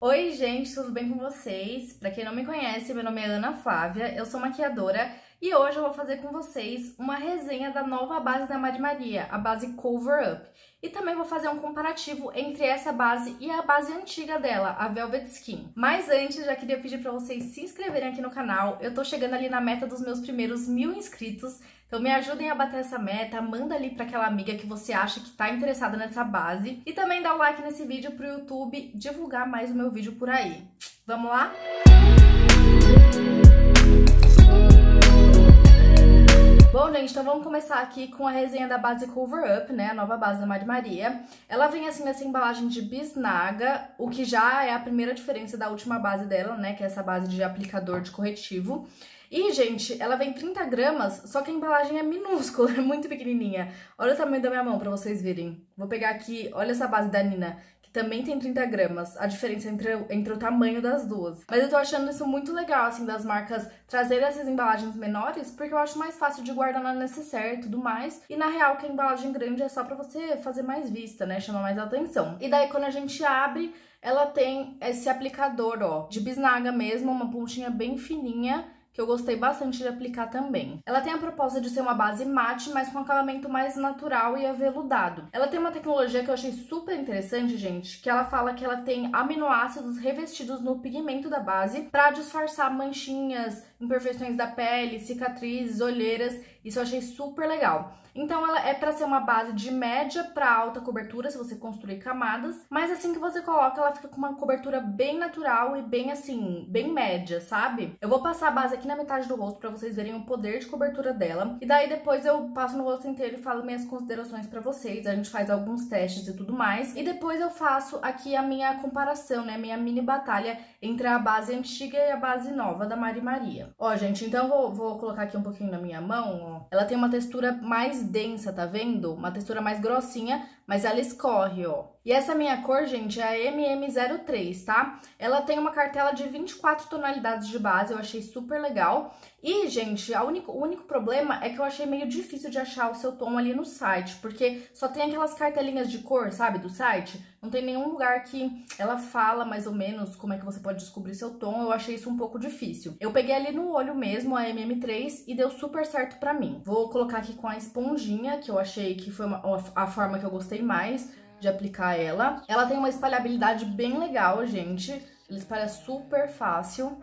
Oi gente, tudo bem com vocês? Pra quem não me conhece, meu nome é Ana Flávia, eu sou maquiadora e hoje eu vou fazer com vocês uma resenha da nova base da Mari Maria, a base Cover Up. E também vou fazer um comparativo entre essa base e a base antiga dela, a Velvet Skin. Mas antes, já queria pedir pra vocês se inscreverem aqui no canal, eu tô chegando ali na meta dos meus primeiros 1000 inscritos, então me ajudem a bater essa meta, manda ali pra aquela amiga que você acha que tá interessada nessa base. E também dá o like nesse vídeo pro YouTube divulgar mais o meu vídeo por aí. Vamos lá? Bom, gente, então vamos começar aqui com a resenha da base Cover Up, né, a nova base da Mari Maria. Ela vem assim nessa embalagem de bisnaga, o que já é a primeira diferença da última base dela, né, que é essa base de aplicador de corretivo. E, gente, ela vem 30 gramas, só que a embalagem é minúscula, é muito pequenininha. Olha o tamanho da minha mão pra vocês verem. Vou pegar aqui, olha essa base da Nina, que também tem 30 gramas, a diferença entre o tamanho das duas. Mas eu tô achando isso muito legal, assim, das marcas trazerem essas embalagens menores, porque eu acho mais fácil de guardar na necessaire e tudo mais. E, na real, que a embalagem grande é só pra você fazer mais vista, né, chamar mais atenção. E daí, quando a gente abre, ela tem esse aplicador, ó, de bisnaga mesmo, uma pontinha bem fininha, que eu gostei bastante de aplicar também. Ela tem a proposta de ser uma base mate, mas com acabamento mais natural e aveludado. Ela tem uma tecnologia que eu achei super interessante, gente, que ela fala que ela tem aminoácidos revestidos no pigmento da base para disfarçar manchinhas, imperfeições da pele, cicatrizes, olheiras. Isso eu achei super legal. Então ela é para ser uma base de média para alta cobertura, se você construir camadas, mas assim que você coloca, ela fica com uma cobertura bem natural e bem assim, bem média, sabe? Eu vou passar a base aqui na metade do rosto para vocês verem o poder de cobertura dela, e daí depois eu passo no rosto inteiro e falo minhas considerações para vocês, a gente faz alguns testes e tudo mais, e depois eu faço aqui a minha comparação, né, minha mini batalha entre a base antiga e a base nova da Mari Maria. Ó, gente, então eu vou colocar aqui um pouquinho na minha mão, ó. Ela tem uma textura mais densa, tá vendo? Uma textura mais grossinha, mas ela escorre, ó. E essa minha cor, gente, é a MM03, tá? Ela tem uma cartela de 24 tonalidades de base, eu achei super legal. E, gente, o único problema é que eu achei meio difícil de achar o seu tom ali no site, porque só tem aquelas cartelinhas de cor, sabe, do site. Não tem nenhum lugar que ela fala mais ou menos como é que você pode descobrir seu tom, eu achei isso um pouco difícil. Eu peguei ali no olho mesmo, a MM3, e deu super certo pra mim. Vou colocar aqui com a esponjinha, que eu achei que foi a forma que eu gostei mais de aplicar ela. Ela tem uma espalhabilidade bem legal, gente. Ele espalha super fácil.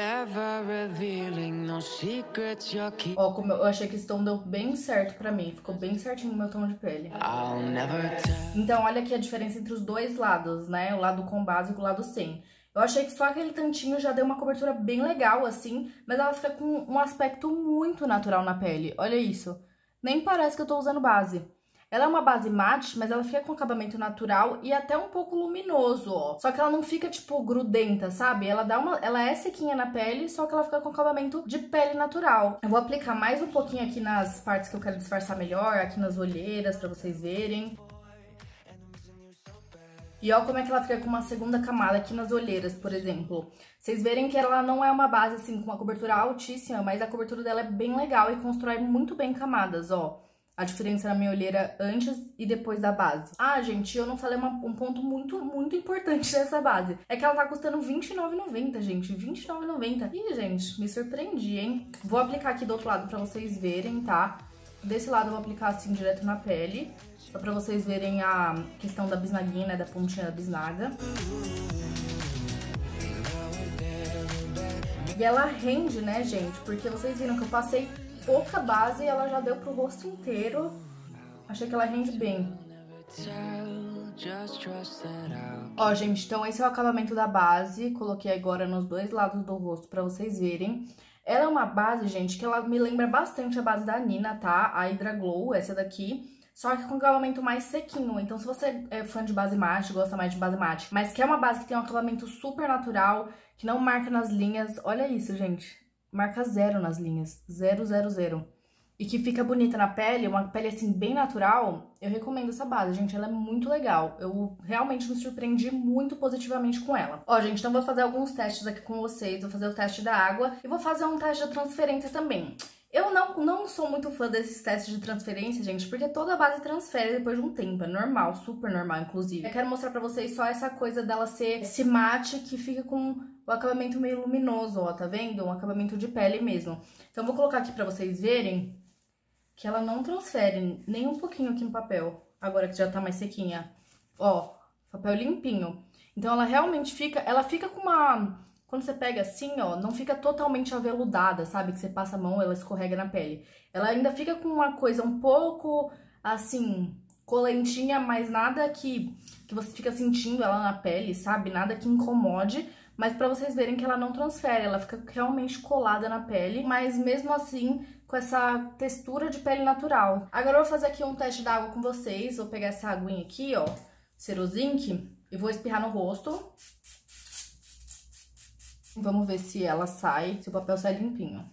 Ó, como eu achei que esse tom deu bem certo pra mim. Ficou bem certinho no meu tom de pele. Então, olha aqui a diferença entre os dois lados, né? O lado com base e o lado sem. Eu achei que só aquele tantinho já deu uma cobertura bem legal, assim. Mas ela fica com um aspecto muito natural na pele. Olha isso. Nem parece que eu tô usando base. Ela é uma base mate, mas ela fica com acabamento natural e até um pouco luminoso, ó. Só que ela não fica, tipo, grudenta, sabe? Ela é sequinha na pele, só que ela fica com acabamento de pele natural. Eu vou aplicar mais um pouquinho aqui nas partes que eu quero disfarçar melhor, aqui nas olheiras, pra vocês verem. E ó como é que ela fica com uma segunda camada aqui nas olheiras, por exemplo. Vocês verem que ela não é uma base, assim, com uma cobertura altíssima, mas a cobertura dela é bem legal e constrói muito bem camadas, ó. A diferença na minha olheira antes e depois da base. Ah, gente, eu não falei um ponto muito importante dessa base. É que ela tá custando R$29,90, gente. R$29,90. Ih, gente, me surpreendi, hein? Vou aplicar aqui do outro lado pra vocês verem, tá? Desse lado eu vou aplicar assim, direto na pele. Só pra vocês verem a questão da bisnaguinha, né? Da pontinha da bisnaga. E ela rende, né, gente? Porque vocês viram que eu passei pouca base e ela já deu pro rosto inteiro. Achei que ela rende bem. Ó, gente, então esse é o acabamento da base. Coloquei agora nos dois lados do rosto pra vocês verem. Ela é uma base, gente, que ela me lembra bastante a base da Nina, tá? A Hydra Glow, essa daqui. Só que com acabamento mais sequinho. Então, se você é fã de base mate, gosta mais de base mate, mas quer uma base que tem um acabamento super natural, que não marca nas linhas, olha isso, gente. Marca 0 nas linhas, 0, 0, 0. E que fica bonita na pele, uma pele assim bem natural, eu recomendo essa base, gente, ela é muito legal. Eu realmente me surpreendi muito positivamente com ela. Ó, gente, então vou fazer alguns testes aqui com vocês, vou fazer o teste da água e vou fazer um teste da transferência também. Eu não sou muito fã desses testes de transferência, gente, porque toda base transfere depois de um tempo, é normal, super normal, inclusive. Eu quero mostrar pra vocês só essa coisa dela ser esse mate que fica com o acabamento meio luminoso, ó, tá vendo? Um acabamento de pele mesmo. Então, eu vou colocar aqui pra vocês verem que ela não transfere nem um pouquinho aqui no papel, agora que já tá mais sequinha. Ó, papel limpinho. Então, ela realmente fica com uma... Quando você pega assim, ó, não fica totalmente aveludada, sabe? Que você passa a mão, ela escorrega na pele. Ela ainda fica com uma coisa um pouco, assim, colentinha, mas nada que você fica sentindo ela na pele, sabe? Nada que incomode, mas pra vocês verem que ela não transfere, ela fica realmente colada na pele, mas mesmo assim, com essa textura de pele natural. Agora eu vou fazer aqui um teste da água com vocês, vou pegar essa aguinha aqui, ó, Cerozinc, e vou espirrar no rosto. Vamos ver se ela sai, se o papel sai limpinho.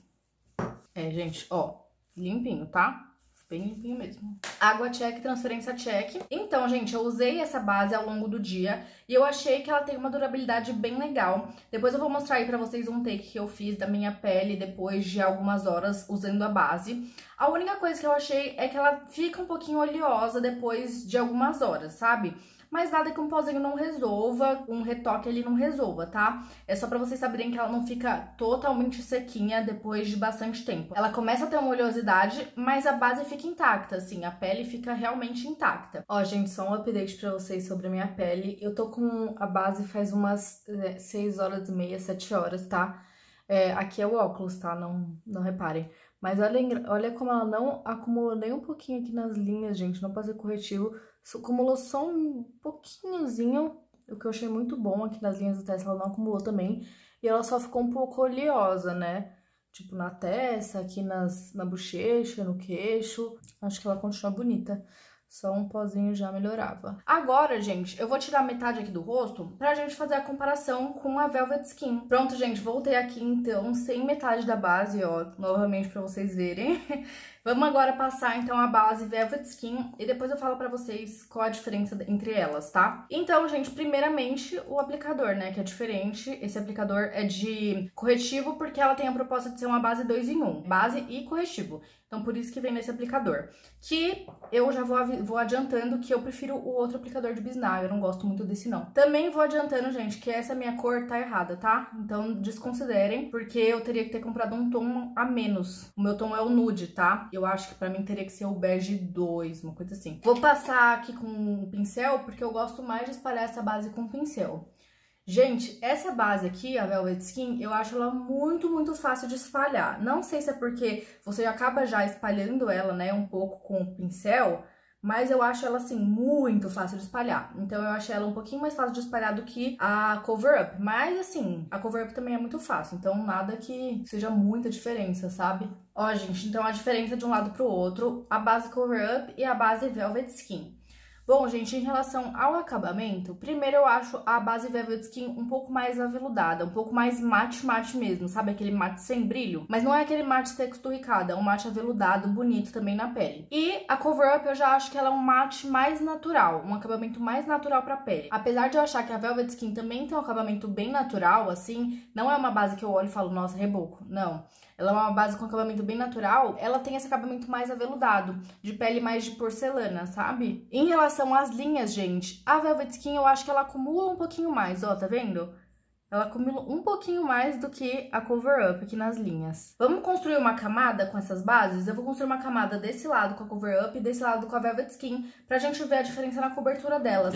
É, gente, ó, limpinho, tá? Bem limpinho mesmo. Água check, transferência check. Então, gente, eu usei essa base ao longo do dia e eu achei que ela tem uma durabilidade bem legal. Depois eu vou mostrar aí pra vocês um take que eu fiz da minha pele depois de algumas horas usando a base. A única coisa que eu achei é que ela fica um pouquinho oleosa depois de algumas horas, sabe? Mas nada que um pozinho não resolva, um retoque ali não resolva, tá? É só pra vocês saberem que ela não fica totalmente sequinha depois de bastante tempo. Ela começa a ter uma oleosidade, mas a base fica intacta, assim, a pele fica realmente intacta. Ó, gente, só um update pra vocês sobre a minha pele. Eu tô com a base faz umas 6 horas e meia, 7 horas, tá? Aqui é o óculos, tá? Não reparem. Mas olha como ela não acumulou nem um pouquinho aqui nas linhas, gente. Não passei corretivo. Acumulou só um pouquinhozinho, o que eu achei muito bom aqui nas linhas do teste, ela não acumulou também. E ela só ficou um pouco oleosa, né? Tipo, na testa, aqui na bochecha, no queixo. Acho que ela continua bonita. Só um pozinho já melhorava. Agora, gente, eu vou tirar metade aqui do rosto pra gente fazer a comparação com a Velvet Skin. Pronto, gente, voltei aqui, então, sem metade da base, ó, novamente pra vocês verem. Vamos agora passar, então, a base Velvet Skin e depois eu falo pra vocês qual a diferença entre elas, tá? Então, gente, primeiramente, o aplicador, né, que é diferente. Esse aplicador é de corretivo porque ela tem a proposta de ser uma base 2 em 1, base e corretivo. Então, por isso que vem nesse aplicador. Que eu já vou adiantando que eu prefiro o outro aplicador de bisnaga, eu não gosto muito desse não. Também vou adiantando, gente, que essa minha cor tá errada, tá? Então, desconsiderem, porque eu teria que ter comprado um tom a menos. O meu tom é o nude, tá? Eu acho que pra mim teria que ser o bege 2, uma coisa assim. Vou passar aqui com um pincel, porque eu gosto mais de espalhar essa base com pincel. Gente, essa base aqui, a Velvet Skin, eu acho ela muito, muito fácil de espalhar. Não sei se é porque você acaba já espalhando ela, né, um pouco com o pincel, mas eu acho ela, assim, muito fácil de espalhar. Então, eu achei ela um pouquinho mais fácil de espalhar do que a Cover Up. Mas, assim, a Cover Up também é muito fácil. Então, nada que seja muita diferença, sabe? Ó, gente, então a diferença de um lado pro outro, a base Cover Up e a base Velvet Skin. Bom, gente, em relação ao acabamento, primeiro eu acho a base Velvet Skin um pouco mais aveludada, um pouco mais mate mesmo, sabe? Aquele mate sem brilho, mas não é aquele mate texturicado, é um mate aveludado, bonito também na pele. E a Cover Up eu já acho que ela é um mate mais natural, um acabamento mais natural pra pele. Apesar de eu achar que a Velvet Skin também tem um acabamento bem natural, assim, não é uma base que eu olho e falo, nossa, reboco, não. Ela é uma base com acabamento bem natural, ela tem esse acabamento mais aveludado, de pele mais de porcelana, sabe? Em relação às linhas, gente, a Velvet Skin eu acho que ela acumula um pouquinho mais, ó, tá vendo? Ela acumula um pouquinho mais do que a Cover Up aqui nas linhas. Vamos construir uma camada com essas bases? Eu vou construir uma camada desse lado com a Cover Up e desse lado com a Velvet Skin, pra gente ver a diferença na cobertura delas.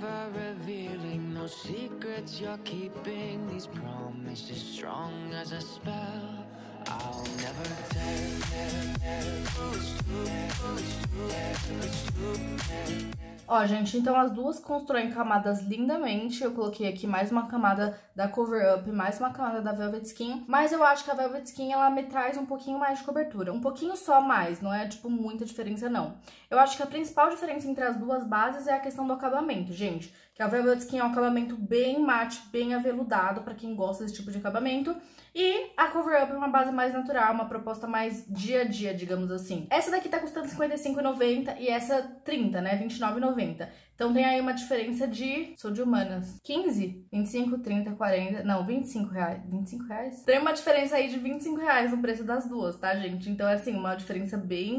Ó, gente, então as duas constroem camadas lindamente. Eu coloquei aqui mais uma camada da Cover Up, mais uma camada da Velvet Skin. Mas eu acho que a Velvet Skin, ela me traz um pouquinho mais de cobertura. Um pouquinho só mais, não é, tipo, muita diferença, não. Eu acho que a principal diferença entre as duas bases é a questão do acabamento, gente. Que a Velvet Skin é um acabamento bem mate, bem aveludado, pra quem gosta desse tipo de acabamento. E a Cover Up é uma base mais natural, uma proposta mais dia a dia, digamos assim. Essa daqui tá custando R$55,90 e essa 30, né, R$29,90. Então tem aí uma diferença de, sou de humanas, 15, 25, 30, 40, não, 25 reais. 25 reais? Tem uma diferença aí de 25 reais no preço das duas, tá, gente? Então é assim, uma diferença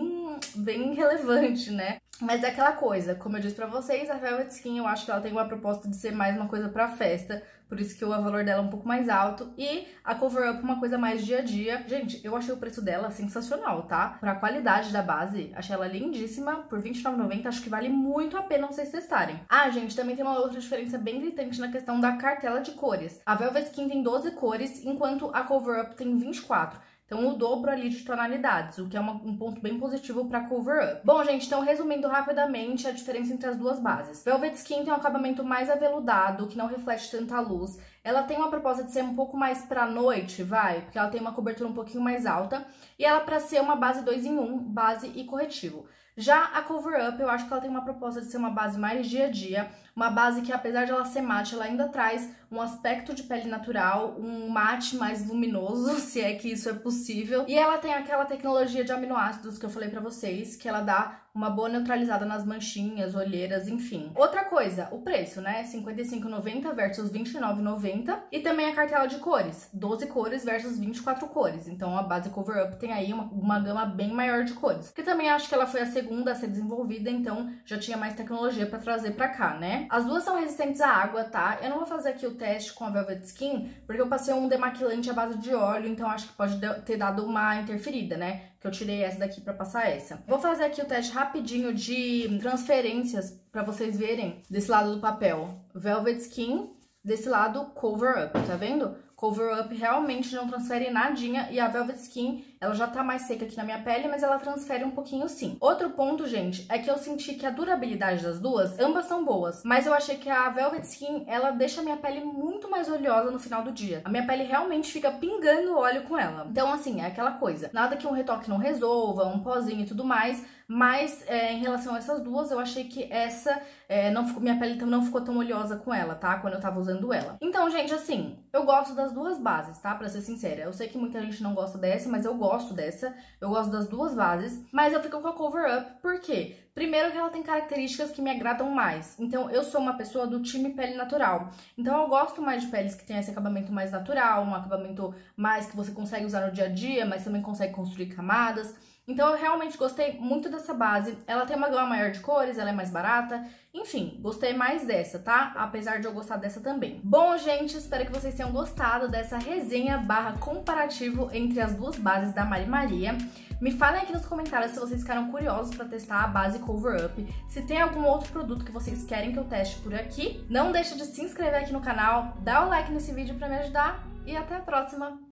bem relevante, né? Mas é aquela coisa, como eu disse pra vocês, a Velvet Skin eu acho que ela tem uma proposta de ser mais uma coisa pra festa, por isso que o valor dela é um pouco mais alto, e a Cover Up uma coisa mais dia a dia. Gente, eu achei o preço dela sensacional, tá? Pra qualidade da base, achei ela lindíssima, por R$29,90, acho que vale muito a pena vocês testarem. Ah, gente, também tem uma outra diferença bem gritante na questão da cartela de cores. A Velvet Skin tem 12 cores, enquanto a Cover Up tem 24. Então, o dobro ali de tonalidades, o que é um ponto bem positivo para Cover Up. Bom, gente, então resumindo rapidamente a diferença entre as duas bases. Velvet Skin tem um acabamento mais aveludado, que não reflete tanta luz. Ela tem uma proposta de ser um pouco mais pra noite, vai, porque ela tem uma cobertura um pouquinho mais alta. E ela pra ser uma base 2 em 1, base e corretivo. Já a Cover Up, eu acho que ela tem uma proposta de ser uma base mais dia a dia, uma base que, apesar de ela ser mate, ela ainda traz um aspecto de pele natural, um mate mais luminoso, se é que isso é possível. E ela tem aquela tecnologia de aminoácidos que eu falei pra vocês, que ela dá uma boa neutralizada nas manchinhas, olheiras, enfim. Outra coisa, o preço, né? R$55,90 versus R$29,90. E também a cartela de cores, 12 cores versus 24 cores. Então a base Cover Up tem aí uma gama bem maior de cores. Que também acho que ela foi a segunda a ser desenvolvida, então já tinha mais tecnologia pra trazer pra cá, né? As duas são resistentes à água, tá? Eu não vou fazer aqui o teste com a Velvet Skin, porque eu passei um demaquilante à base de óleo, então acho que pode ter dado uma interferida, né? Que eu tirei essa daqui pra passar essa. Vou fazer aqui o teste rapidinho de transferências pra vocês verem desse lado do papel. Velvet Skin, desse lado Cover Up, tá vendo? Cover Up realmente não transfere nadinha e a Velvet Skin, ela já tá mais seca aqui na minha pele, mas ela transfere um pouquinho sim. Outro ponto, gente, é que eu senti que a durabilidade das duas, ambas são boas, mas eu achei que a Velvet Skin, ela deixa a minha pele muito mais oleosa no final do dia. A minha pele realmente fica pingando óleo com ela. Então, assim, é aquela coisa. Nada que um retoque não resolva, um pozinho e tudo mais, mas em relação a essas duas, eu achei que essa, minha pele não ficou tão oleosa com ela, tá? Quando eu tava usando ela. Então, gente, assim, eu gosto das duas bases, tá? Pra ser sincera. Eu sei que muita gente não gosta dessa, mas eu gosto dessa. Eu gosto das duas bases, mas eu fico com a Cover Up, por quê? Primeiro que ela tem características que me agradam mais. Então, eu sou uma pessoa do time pele natural. Então, eu gosto mais de peles que tem esse acabamento mais natural, um acabamento mais que você consegue usar no dia a dia, mas também consegue construir camadas. Então, eu realmente gostei muito dessa base. Ela tem uma gama maior de cores, ela é mais barata. Enfim, gostei mais dessa, tá? Apesar de eu gostar dessa também. Bom, gente, espero que vocês tenham gostado dessa resenha / comparativo entre as duas bases da Mari Maria. Me falem aqui nos comentários se vocês ficaram curiosos pra testar a base Cover Up. Se tem algum outro produto que vocês querem que eu teste por aqui. Não deixa de se inscrever aqui no canal, dá o like nesse vídeo pra me ajudar. E até a próxima!